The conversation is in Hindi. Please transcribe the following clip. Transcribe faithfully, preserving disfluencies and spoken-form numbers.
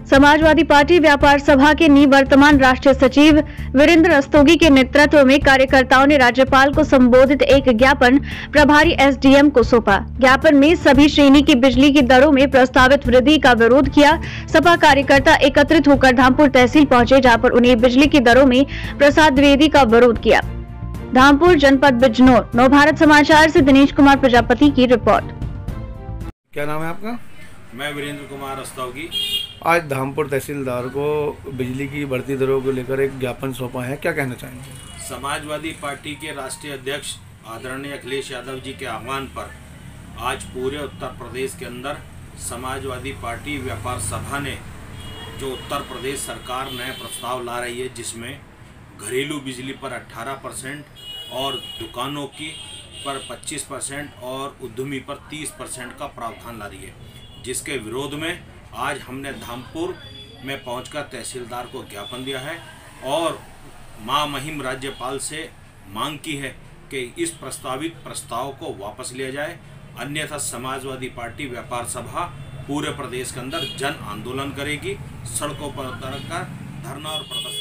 समाजवादी पार्टी व्यापार सभा के निवर्तमान राष्ट्रीय सचिव वीरेंद्र रस्तोगी के नेतृत्व में कार्यकर्ताओं ने राज्यपाल को संबोधित एक ज्ञापन प्रभारी एसडीएम को सौंपा। ज्ञापन में सभी श्रेणी की बिजली की दरों में प्रस्तावित वृद्धि का विरोध किया। सपा कार्यकर्ता एकत्रित होकर धामपुर तहसील पहुंचे, जहां पर उन्हें बिजली की दरों में प्रसाद द्विवेदी का विरोध किया। धामपुर जनपद बिजनौर। नवभारत समाचार से दिनेश कुमार प्रजापति की रिपोर्ट। क्या नाम है आपका? मैं वीरेंद्र कुमार रस्तोगी। आज धामपुर तहसीलदार को बिजली की बढ़ती दरों को लेकर एक ज्ञापन सौंपा है, क्या कहना चाहेंगे? समाजवादी पार्टी के राष्ट्रीय अध्यक्ष आदरणीय अखिलेश यादव जी के आह्वान पर आज पूरे उत्तर प्रदेश के अंदर समाजवादी पार्टी व्यापार सभा ने जो उत्तर प्रदेश सरकार नया प्रस्ताव ला रही है, जिसमें घरेलू बिजली पर अठारह परसेंट और दुकानों की पर पच्चीस परसेंट और उद्यमी पर तीस परसेंट का प्रावधान ला रही है, जिसके विरोध में आज हमने धामपुर में पहुंचकर तहसीलदार को ज्ञापन दिया है और मां महिम राज्यपाल से मांग की है कि इस प्रस्तावित प्रस्ताव को वापस लिया जाए, अन्यथा समाजवादी पार्टी व्यापार सभा पूरे प्रदेश के अंदर जन आंदोलन करेगी, सड़कों पर उतरकर धरना और प्रदर्शन